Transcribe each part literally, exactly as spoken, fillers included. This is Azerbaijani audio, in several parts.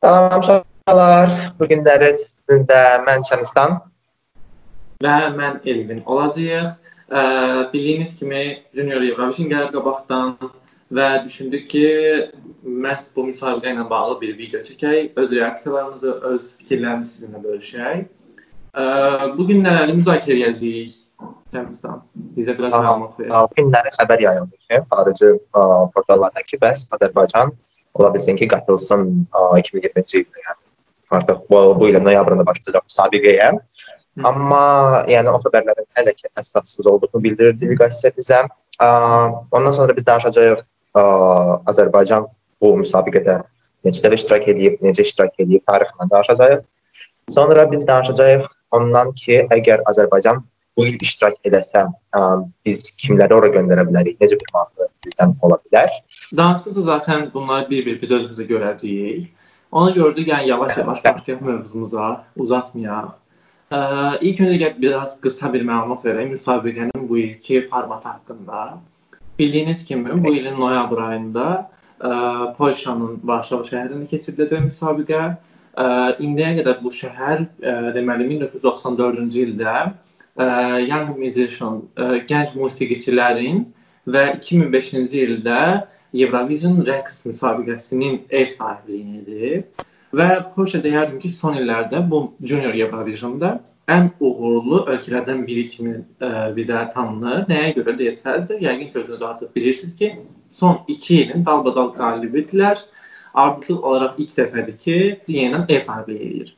Salam uşaqlar, bu günləri sizinlə mən Şənistan və mən Elvin olacağıq. Ə, bildiyiniz kimi Junior Eurovision gəlir qabaqdan və düşündük ki, məhz bu müsabiqə ilə bağlı bir video çəkək, öz reaksiyalarımızı, öz fikirlərimizi sizinlə bölüşək. Ə, bu günləri müzakirə edəcəyik. Şənistan, bizə biraz məlumat verir. Bu günləri xəbər yayıldı ki, xarici portallardakı bəs Azərbaycan ola bilsin ki, qatılsın iki min iyirminci ildə, yəni artıq bu, bu ilin noyabrında başlayacaq müsabiqəyə. Amma yəni o xəbərlərin hələ ki əsassız olduğunu bildirir deleqasiya bizə. Ondan sonra biz danışacağıq Azərbaycan bu müsabiqədə necə dəfə iştirak edib, necə iştirak edib, tarixindən danışacağıq. Sonra biz danışacağıq ondan ki, əgər Azərbaycan bu il iştirak edəsə, biz kimləri ora göndərə bilərik, necə bir mantığı bizdən ola bilər. Danışdıqca zaten bunları bir-bir biz özümüzdə görəcəyik. Ona gördük, yəni yavaş-yavaş başlayaq mövzumuza, uzatmayaq. Ee, ilk öncə biraz qısa bir məlumat verək müsabiqənin bu ilki formatı haqqında. Bildiyiniz kimi bu ilin noyabr ayında e, Polşanın Varşava şəhərində keçiriləcək müsabiqə. E, indiyə qədər bu şəhər e, deməli min doqquz yüz doxsan dördüncü ildə e, Young Musician, e, gənc musiqiçilərin və iki min beşinci ildə Eurovision rəqs müsabiqəsinin ev sahibliyini edib. Və Polşa deyərdim ki, son illərdə bu Junior Eurovision'da ən uğurlu ölkələrdən biri kimi e, bizə tanınır. Nəyə görə deyərsəz də, yəqin ki, özünüz artıq bilirsiniz ki, son iki ilin dalbadal qalibidirlər. Artıq olaraq ilk dəfədir ki, yenidən ev sahibliyi edir.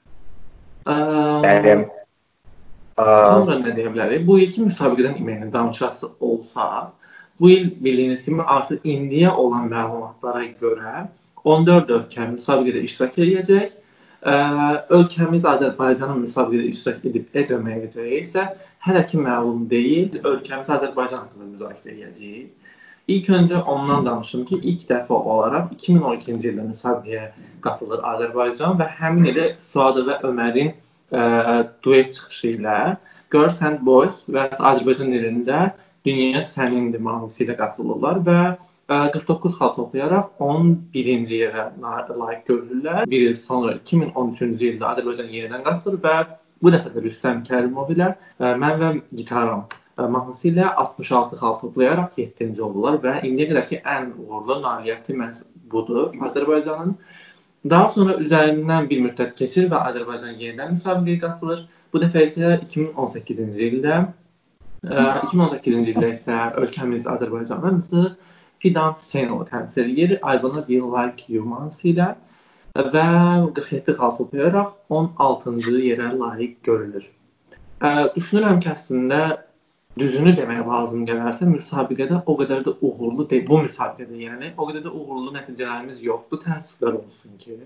Bəli. Sonra nə deyə bilərik? Bu ilki müsabiqədən iməyinin danışası olsa, bu il bildiyiniz kimi artıq indiyə olan məlumatlara görə on dörd ölkə müsabiqədə iştirak edəcək. Ölkəmiz Azərbaycanın müsabiqədə iştirak edib etməyəcəyi isə hələ ki məlum deyil. Ölkəmiz Azərbaycan haqqında müzakirə edəcəyik. İlk öncə ondan danışım ki, ilk dəfə olaraq iki min on ikinci ildə müsabiqəyə qatılır Azərbaycan və həmin ilə Suadı və Ömərin ə, duet çıxışı ilə Girl and Boys və Azərbaycan dilində Dünya Sənindir mahnısı ilə qatılırlar və qırx doqquz xal toplayaraq on birinci yerə layiq görülürlər. Bir il sonra iki min on üçüncü ildə Azərbaycan yenidən qatılır və bu dəfə də Rüstəm Kərimov ilə Mən və Gitaram mahnısı ilə altmış altı xal toplayaraq yeddinci oldular və indiyə qədərki ən uğurlu nailiyyəti məhz budur Azərbaycanın. Daha sonra üzərindən bir müddət keçir və Azərbaycan yenidən müsabiqəyə qatılır. Bu dəfə isə iki min on səkkizinci ildə iki min on səkkizinci ildə isə ölkəmiz Azərbaycanın Fidan Hüseynovu təmsil edir. I Wanna Be Like You mahnısı ilə və qırx yeddi xal toplayaraq on altıncı yerə layiq görülür. Düşünürəm ki, əslində düzünü demək lazım gələrsə, müsabiqədə o qədər də uğurlu deyil. Bu müsabiqədə yəni o qədər də uğurlu nəticələrimiz yoxdur, təəssüflər olsun ki.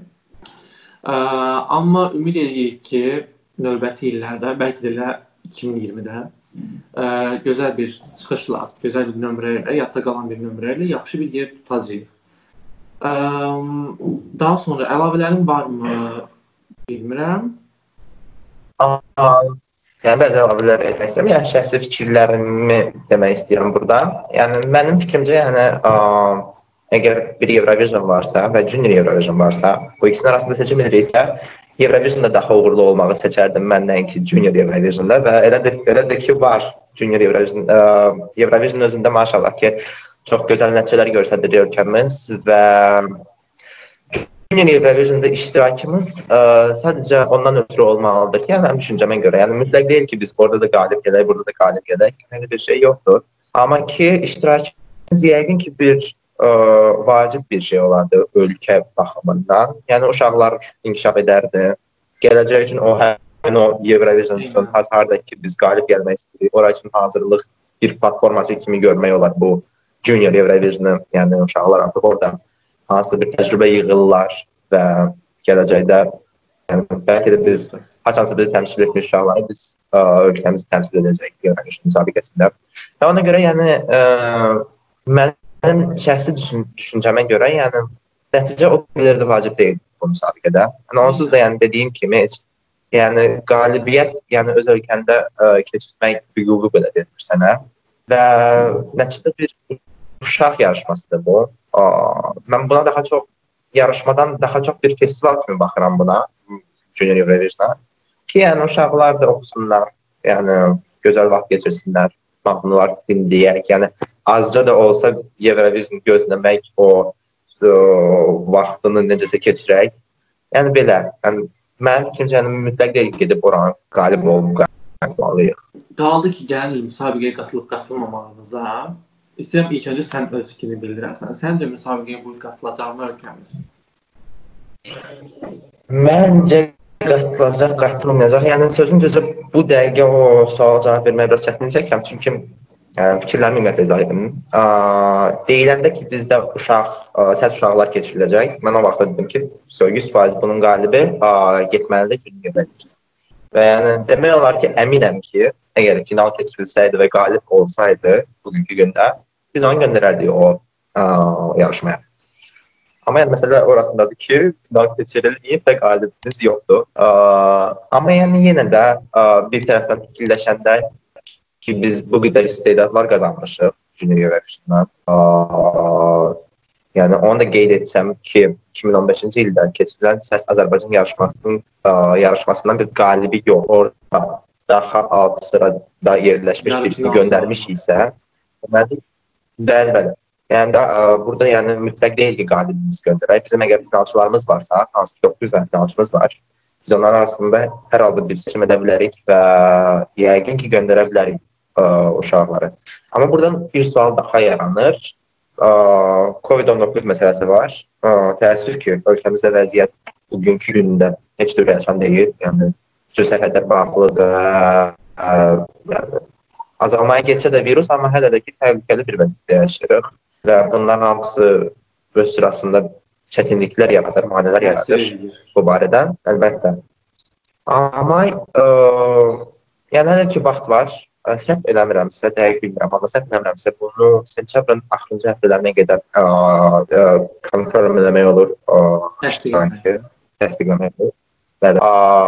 Amma ümid edirik ki, növbəti illərdə, bəlkə də elə iki min iyirmidə Ə, gözəl bir çıxışla, gözəl bir nömrə ilə, yadda qalan bir nömrə ilə yaxşı bir yer tutacağıq. Ə, daha sonra əlavələrim varmı bilmirəm. Yəni, bəzi əlavələr etmək istəyirəm. Yəni, şəxsi fikirlərimi demək istəyirəm burada. Yəni, mənim fikrimcə, yəni, ə, əgər bir Eurovision varsa və Junior Eurovision varsa, bu ikisinin arasında seçim ediriksə, Eurovision'da daha uğurlu olmağı seçərdim mən nəinki Junior Eurovision'da və elədir, elədir ki, var Junior Eurovision. Eurovision özündə maşallah ki, çox gözəl nəticələr göstərir ölkəmiz və Junior Eurovision'da iştirakımız ə, sadəcə ondan ötürü olmalıdır ki, yəni mənim düşüncəmə görə. Yəni mütləq deyil ki, biz orada da qalib gələk, burada da qalib gələk. Elə bir şey yoxdur. Amma ki, iştirakımız yəqin ki, bir Ə, vacib bir şey olardı ölkə baxımından. Yəni uşaqlar inkişaf edərdi. Gələcək üçün o həmin o Eurovision üçün hazırda ki, biz qalib gəlmək istəyirik. Ora üçün hazırlıq bir platforması kimi görmək olar bu Junior Eurovision'ı. Yəni uşaqlar artıq orada hansısa bir təcrübə yığırlar və gələcəkdə yəni, bəlkə də biz haçansı bizi təmsil etmiş uşaqları biz ə, ölkəmizi təmsil edəcək Eurovision müsabiqəsində. Və ona görə yəni ə, mən Mənim şəxsi düşün düşüncəmə görə, yəni nəticə o qədər də vacib deyil bu müsabiqədə. Yəni onsuz da yəni dediyim kimi, heç, yəni qalibiyyət, yəni öz ölkəndə ə, keçirmək hüququ belə verir sənə və nəticədə bir uşaq yarışmasıdır bu. Ə, mən buna daha çox yarışmadan daha çox bir festival kimi baxıram buna, Junior Eurovision-a. Ki, yəni uşaqlar da oxusunlar, yəni gözəl vaxt keçirsinlər, mahnılar dinləyək, yəni azca da olsa Eurovision gözləmək, o, o vaxtını necəsə keçirək. Yəni belə, yəni mən fikrimcə mütləq deyil gedib oranı qalib olub qatılmalıyıq. Qaldı ki, gəlin müsabiqəyə qatılıb qatılmamağınıza. İstəyirəm ilk öncə sən öz fikrini bildirəsən. Səncə müsabiqəyə bu il qatılacaqmı ölkəmiz? Məncə qatılacaq, qatılmayacaq. Yəni sözün düzü bu dəqiqə o suala cavab verməyə biraz çətinlik çəkirəm. Çünki yəni, fikirlərimi ümumiyyətlə izah edim. Deyiləndə ki, bizdə uşaq, səs uşaqlar keçiriləcək. Mən o vaxtda dedim ki, yüz faiz bunun qalibi getməlidir Junior Eurovision. Və yəni demək olar ki, əminəm ki, əgər final keçirilsəydi və qalib olsaydı bugünkü gündə, biz onu göndərərdik o yarışmaya. Amma yəni məsələ orasındadır ki, final keçirilməyib və qalibimiz yoxdur. Amma yəni yenə də bir tərəfdən fikirləşəndə ki, biz bu qədər istedadlar qazanmışıq Junior Eurovision-dan. Yəni onu da qeyd etsəm ki, iki min on beşinci ildə keçirilən Səs Azərbaycan yarışmasının yarışmasından biz qalibi yox, orada daha alt sırada yerləşmiş birisini göndərmişiksə, bəli, bəli. Yəni də burada yəni mütləq deyil ki, qalibimiz göndərək. Bizim əgər finalçılarımız varsa, hansı ki doqquz dənə finalçımız var, biz onların arasında hər halda bir seçim edə bilərik və yəqin ki, göndərə bilərik uşaqları. Amma buradan bir sual daha yaranır. Covid on doqquz məsələsi var. Təəssüf ki, ölkəmizdə vəziyyət bugünkü gündə heç də ürəşən deyil. Yəni, bütün sərhədlər bağlıdır. Yəni, azalmaya geçsə də virus, amma hələ də ki, təhlükəli bir vəziyyətdə yaşayırıq. Və bunların hamısı öz sırasında çətinliklər yaradır, manələr yaradır bu barədən, əlbəttə. Amma yəni hələ ki, vaxt var. Səhv eləmirəmsə, dəqiq bilmirəm, amma səhv eləmirəmsə, bunu sentyabrın axırıncı həftələrinə qədər confirm eləmək olur. Təsdiqləmək olur. Bəli.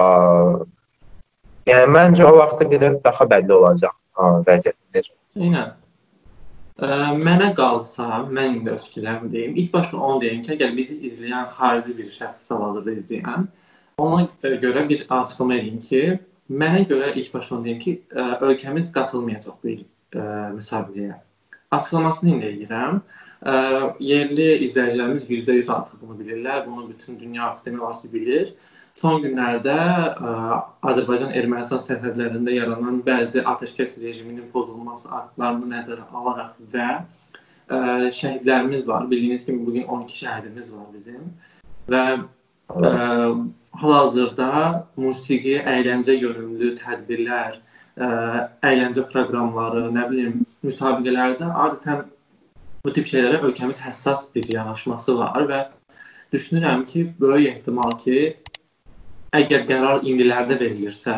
Yəni, məncə o vaxta qədər daha bəlli olacaq vəziyyətin necə. Eynən. Mənə qalsa, mən indi öz fikirlərimi deyim. İlk başda onu deyim ki, əgər bizi izləyən xarici bir şəxs hal-hazırda izləyən, ona görə bir açıqlama edeyim ki, mənə görə ilk başda onu deyim ki, ölkəmiz qatılmayacaq bu il müsabiqəyə. Açıqlamasını indi edirəm. Yerli izləyicilərimiz yüzdə yüz artıq bunu bilirlər. Bunu bütün dünya demək olar ki, bilir. Son günlərdə Azərbaycan-Ermənistan sərhədlərində yaranan bəzi atəşkəs rejiminin pozulması aktlarını nəzərə alaraq və şəhidlərimiz var. Bildiyiniz kimi bugün on iki şəhidimiz var bizim. Və hal-hazırda musiqi, əyləncə yönümlü tədbirlər, əyləncə proqramları, nə bilim, müsabiqələrdə adətən bu tip şeylərə ölkəmiz həssas bir yanaşması var və düşünürəm ki, böyük ehtimal ki, əgər qərar indilərdə verilirsə,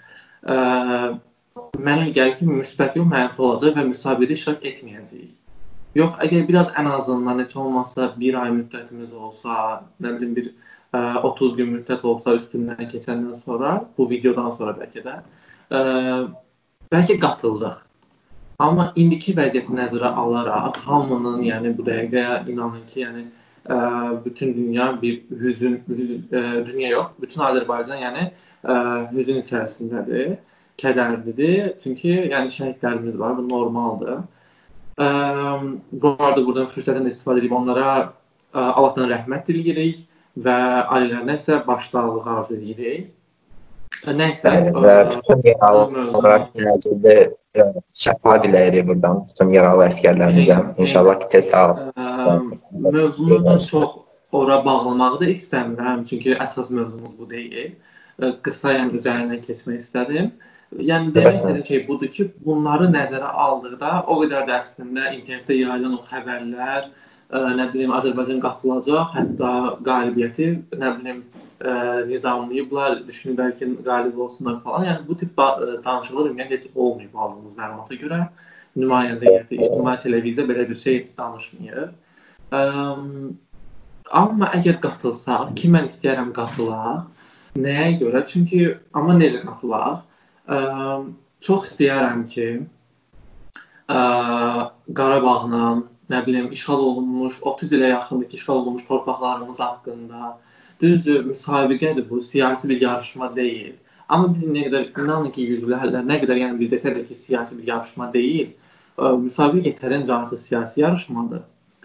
mənə gəlir ki, müsbət yox, mənfi olacaq və müsabiqədə iştirak etməyəcəyik. Yox, əgər biraz ən azından heç olmazsa bir ay müddətimiz olsa, nə bilim, bir otuz gün müddət olsa üstündən keçəndən sonra, bu videodan sonra bəlkə də, bəlkə qatıldıq. Amma indiki vəziyyəti nəzərə alaraq, hamının, yəni bu dəqiqə inanın ki, yəni bütün dünya bir hüzün, dünya yox, bütün Azərbaycan yəni hüzün içərisindədir, kədərlidir. Çünki yəni şəhidlərimiz var, bu normaldır. Bu arada buradan fürsətdən istifadə edib onlara Allahdan rəhmət diləyirik və ailələrine isə başsağlığı arzu edirik. Nəysə, və bütün yaralı olaraq gələcəkdə şəfa diləyirik buradan, bütün yaralı əsgərlərimizə. İnşallah ki, tez sağ mövzunu çox ora bağlamağı da istəmirəm, çünki əsas mövzumuz bu deyil. Qısa yəni üzərindən keçmək istədim. Yəni demək istədim ki, budur ki, bunları nəzərə aldıqda o qədər də əslində internetdə yayılan o xəbərlər, nə bilim, Azərbaycan qatılacaq, hətta qalibiyyəti, nə bilim, nizamlayıblar, düşünür bəlkə qalib olsunlar falan. Yəni bu tip danışıqlar ümumiyyətlə heç olmayıb aldığımız məlumata görə. Nümayəndə heyəti, ictimai televiziya belə bir şey heç danışmıyor. Amma əgər qatılsaq, ki mən istəyərəm qatılaq, nəyə görə? Çünki, amma necə qatılaq? Çox istəyərəm ki, Qarabağla, nə bilim, işğal olunmuş, otuz ilə yaxındakı işğal olunmuş torpaqlarımız haqqında. Düzdür, müsabiqədir bu, siyasi bir yarışma deyil. Amma biz nə qədər, inanın ki, yüzlərlə, nə qədər yəni biz desək də ki, siyasi bir yarışma deyil, müsabiqə yetərincə artıq siyasi yarışmadır.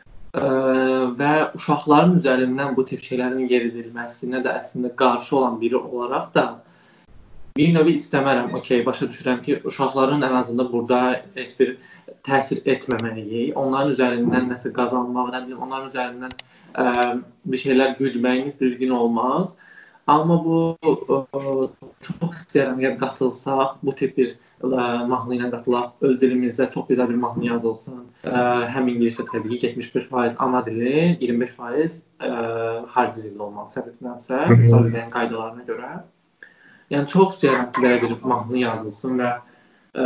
Və uşaqların üzərindən bu tip şeylərin yeridilməsinə də əslində qarşı olan biri olaraq da bir növ istəmərəm, okey, başa düşürəm ki, uşaqların ən azından burada heç bir təsir etməməliyik. Onların üzərindən nəsə qazanmaq, nə bilim, onların üzərindən ə, bir şeylər güdməyimiz düzgün olmaz. Amma bu ə, çox istəyirəm ki, qatılsaq, bu tip bir ə, mahnı ilə qatılaq, öz dilimizdə çox gözəl bir mahnı yazılsın. Ə, həm ingiliscə təbii ki, yetmiş beş faiz ana dili, iyirmi beş faiz ə, xarici dildə olmalı, səhv etmirəmsə, müsabiqənin qaydalarına görə. Yəni çox istəyirəm ki, belə bir mahnı yazılsın və ə,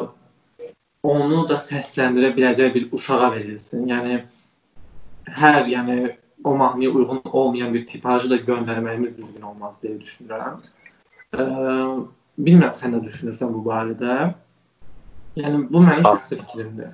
onu da səsləndirə biləcək bir uşağa verilsin. Yəni hər, yəni o mahnıya uyğun olmayan bir tipajı da göndərməyimiz düzgün olmaz deyə düşünürəm. Ə, bilmirəm, sən nə düşünürsən bu barədə? Yəni bu mənim şəxsi fikrimdir.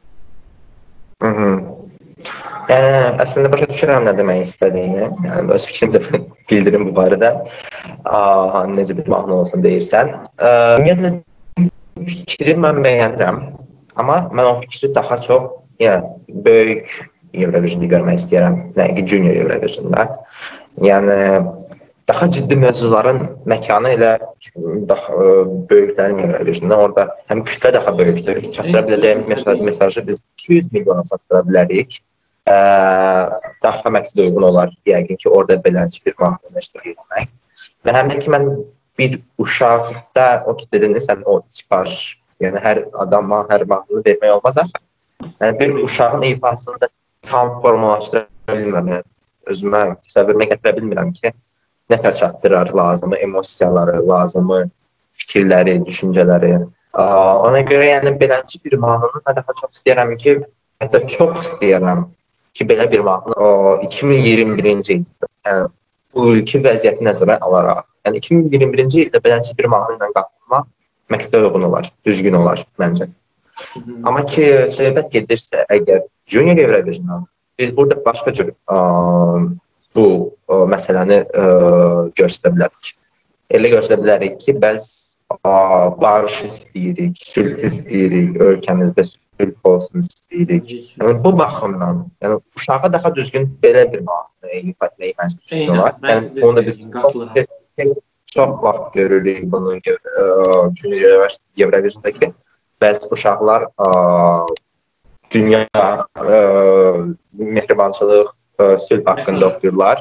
Hı -hı. Yəni əslində başa düşürəm nə demək istədiyini. Yəni öz fikrimi də bildirim bu barədə. Aa, necə bir mahnı olsun deyirsən. Ümumiyyətlə fikri mən bəyənirəm. Amma mən o fikri daha çox yəni böyük Eurovision'da görmək istəyirəm. Nəinki Junior Eurovision'da. Yəni daha ciddi mövzuların məkanı ilə daha böyüklərin Eurovision'da. Orada həm kütlə daha böyükdür. Çatdıra biləcəyimiz mesajı biz iki yüz milyona çatdıra bilərik. Ə, daha məqsədə uyğun olar. Yəqin ki, orada beləncə bir mahnı iştirak etmək. Və həm də ki, mən bir uşaqda, o ki, dedin, sən o tipaj, yəni hər adama, hər mahnını vermək olmaz axı. Yəni bir uşağın ifasında tam formalaşdıra bilmirəm. Yəni, özümə təsəvvürünə gətirə bilmirəm ki, nə tər çatdırar lazımı emosiyaları, lazımı fikirləri, düşüncələri. Aa, ona görə yəni beləncə bir mahnını mən daha çox istəyirəm ki, hətta çox istəyirəm ki, belə bir mahnı o, iki min iyirmi birinci ildə, yəni, bu ülki vəziyyəti nəzərə alaraq, yəni iki min iyirmi birinci ildə beləncə bir mahnı ilə qatılmaq məqsədə uyğun olar, düzgün olar məncə. Amma ki, söhbət gedirsə, əgər Junior Eurovision'dan biz burada başqa cür ə, bu ə, məsələni ə, göstərə bilərik. Elə göstərə bilərik ki, biz ə, barış istəyirik, sülh istəyirik, ölkəmizdə sülh olsun istəyirik. Yəni, bu baxımdan, yəni, uşağa daha düzgün belə bir mahnı ifa etməyi məncə düzgün olar. Yəni, onu da biz çox, çox vaxt görürük bunu Junior Eurovision'dakı. Bəzi uşaqlar ə, dünya, ə, mehribançılıq, ə, sülh haqqında oxuyurlar.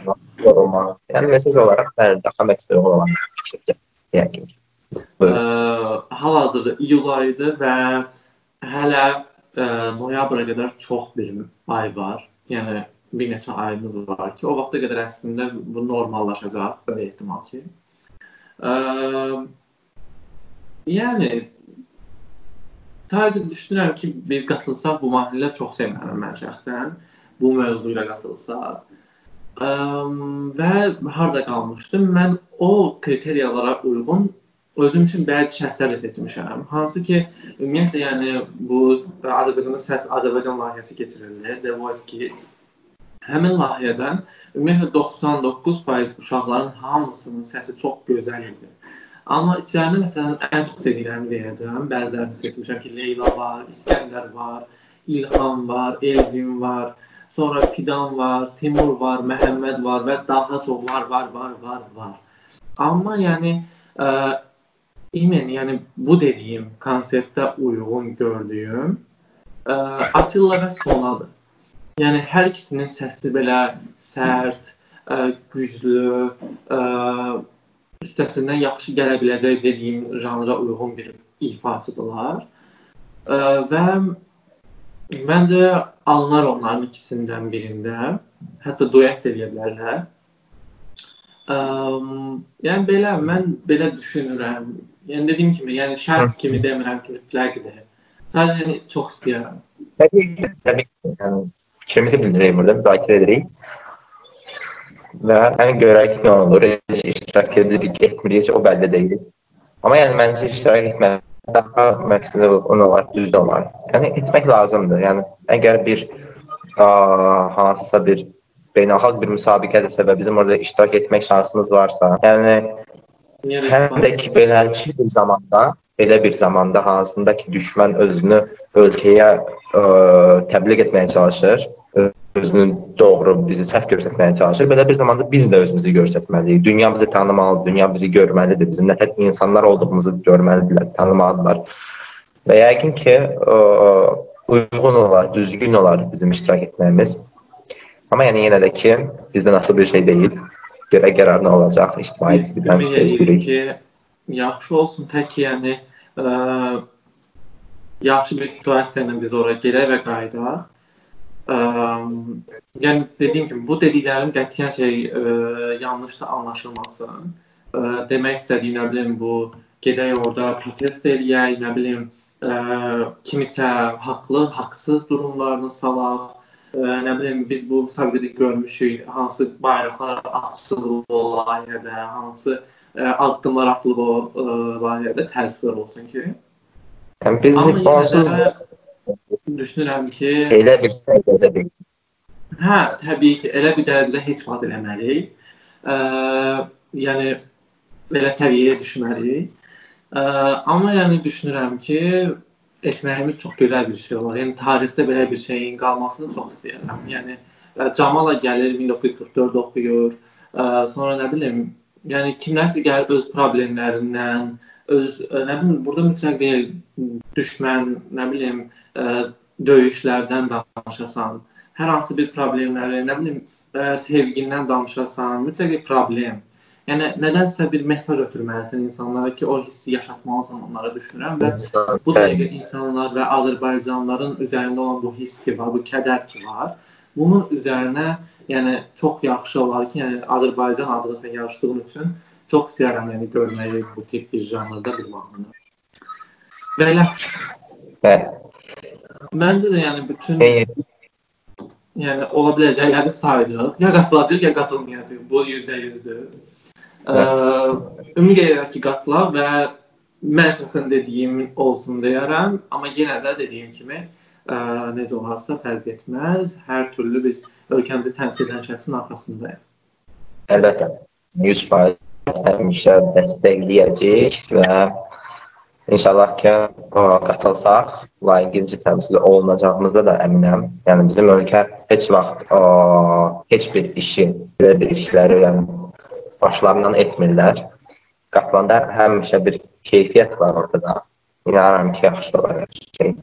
Yəni, mesaj olaraq daha məqsədə olan fikircə. Yəni, hal-hazırda iyul ayıdır və hələ ə, noyabra qədər çox bir ay var. Yəni, bir neçə ayımız var ki, o vaxta qədər əslində bu normallaşacaq, belə ehtimal ki. Ə, yəni, sadəcə düşünürəm ki, biz qatılsaq bu mahnıya çox sevinərəm mən şəxsən. Bu mövzu ilə qatılsaq. Ə, və harada qalmışdım? Mən o kriteriyalara uyğun özüm üçün bəzi şəxslər seçmişəm. Hansı ki, ümumiyyətlə, yəni, bu Azərbaycanda Səs Azərbaycan layihəsi keçirilir, The Voice Kids. Həmin layihədən ümumiyyətlə doxsan doqquz faiz uşaqların hamısının səsi çox gözəl idi. Amma içəridə məsələn ən çox sevdiklərimi deyəcəm. Bəzilərini seçmişəm ki, Leyla var, İskəndər var, İlham var, Elvin var, sonra Fidan var, Timur var, Məhəmməd var və daha çox var, var, var, var, var. Amma yəni, ə, imen, yəni bu dediyim konseptə uyğun gördüyüm ə, Atilla və Sonadır. Yəni hər ikisinin səsi belə sərt, ə, güclü, ə, üstəsindən yaxşı gələ biləcək dediyim janra uyğun bir ifasıdırlar. Ə, və məncə alınar onların ikisindən birində. Hətta duet eləyə bilərlər. Ə, yəni belə, mən belə düşünürəm. Yəni dediyim kimi, yəni şərt kimi demirəm ki, mütləqdir. Sadəcə yəni, çox istəyirəm. Təbii ki, təbii ki. Yəni, fikrimizi bildirək burada, müzakirə edirik. Və yəni görək ki, nə olur, iştirak edirik, etmirik, o bəlli deyil. Amma yəni məncə iştirak etmək daha məqsədə onu olar, düz olar. Yəni etmək lazımdır. Yəni əgər bir ə, hansısa bir beynəlxalq bir müsabiqədirsə və bizim orada iştirak etmək şansımız varsa, yəni həm də ki beləliklə bir zamanda, belə bir zamanda hansında ki düşmən özünü ölkəyə ə, təbliğ etməyə çalışır, özünü doğru, bizi səhv göstərməyə çalışır. Belə bir zamanda biz də özümüzü göstərməliyik. Dünya bizi tanımalıdır, dünya bizi görməlidir. Bizim nə tək insanlar olduğumuzu görməlidirlər, tanımalıdırlar. Və yəqin ki, ə, uyğun olar, düzgün olar bizim iştirak etməyimiz. Amma yəni yenə də ki, bizdən asılı bir şey deyil. Görə qərar nə olacaq, ictimaiyyətdən gözləyirik ki, yaxşı olsun, tək ki, yəni ə, yaxşı bir situasiya ilə biz oraya gedək və qayıdaq. Ə, yəni dediyim kimi, bu dediklərim qətiyyən şey ə, yanlış da anlaşılmasın. Ə, demək istədiyim, nə bilim, bu gedək orada protest eləyək, nə bilim, ə, kimisə haqlı, haqsız durumlarını salaq. Ə, nə bilim, biz bu müsabiqədə görmüşük, hansı bayraqlar açılıb o layihədə, hansı ə, addımlar atılıb o ə, layihədə, təəssüflər olsun ki. Yəni, biz amma yenə də düşünürəm ki, elə bir şey edə bilir. Hə, təbii ki, elə bir dərəcədə heç vaxt eləməliyik. Ə, yəni, belə səviyyəyə düşməliyik. Ə, amma yəni düşünürəm ki, etməyimiz çox gözəl bir şey olar. Yəni, tarixdə belə bir şeyin qalmasını çox istəyirəm. Yəni, Camala gəlir, min doqquz yüz qırx dörd oxuyur. Ə, sonra nə bilim, yəni kimlərsə gəlir öz problemlərindən, öz, nə bilim, burada mütləq deyil, düşmən, nə bilim, ə, döyüşlərdən danışasan, hər hansı bir problemləri, nə bilim, ə, sevgindən danışasan, mütləq bir problem. Yəni, nədənsə bir mesaj ötürməlisən insanlara ki, o hissi yaşatmalısan onlara düşünürəm və bu dəqiqə insanlar və Azərbaycanlıların üzərində olan bu his ki var, bu kədər ki var, bunun üzərinə, yəni, çox yaxşı olar ki, yəni, Azərbaycan adına yarışdığın üçün çox istəyərəm, yəni, görməyi bu tip bir janrda bir mahnını. Belə. Bəli. Məncə də yəni bütün yəni ola biləcəkləri sayılır. Ya qatılacaq, ya qatılmayacaq. Bu yüzdə yüzdür. Ümid edirəm ki, qatılar və mən şəxsən dediyim olsun deyərəm. Amma yenə də dediyim kimi ə, necə olarsa fərq etməz. Hər türlü biz ölkəmizi təmsil edən şəxsin arxasındayıq. Əlbəttə. yüz faiz həmişə dəstəkləyəcəyik və İnşallah ki, qatılsaq, layiqincə təmsil olunacağımızda da əminəm. Yəni, bizim ölkə heç vaxt o, heç bir işi, belə bir işləri yəni, başlarından etmirlər. Qatılanda həmişə bir keyfiyyət var ortada. İnanıram ki, yaxşı olar şey.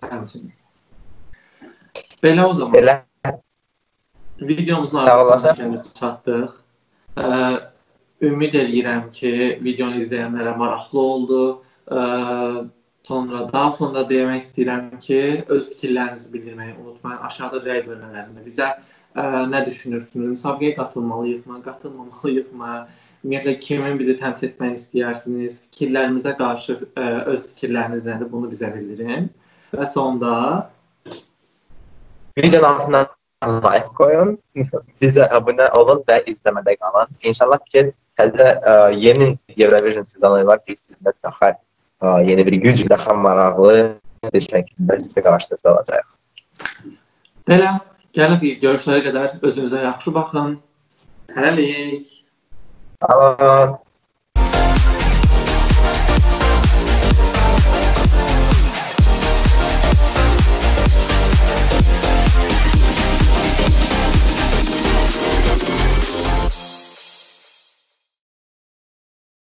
Belə o zaman. Belə. Videomuzun arasında çatdıq. Ümid edirəm ki, videonu izləyənlərə maraqlı oldu. Ə, sonra, daha sonra demək istəyirəm ki, öz fikirlərinizi bildirməyi unutmayın. Aşağıda rəy bölmələrində bizə ə, nə düşünürsünüz? Müsabiqəyə qatılmalıyıqmı, qatılmamalıyıqmı? Ümumiyyətlə, kimin bizi təmsil etməni istəyirsiniz? Fikirlərimizə qarşı ə, öz fikirləriniz nədir? Bunu bizə bildirin. Və sonda videonun altından like qoyun, bizə abunə olun və izləmədə qalın. İnşallah ki, təzə ə, yeni Eurovision sezonu var ki, sizdə daha yeni bir güc, daha maraqlı bir şəkildə sizə qarşınızda olacaq. Belə, gəlin görüşlərə qədər özünüzə yaxşı baxın. Hələlik. Sağ olun.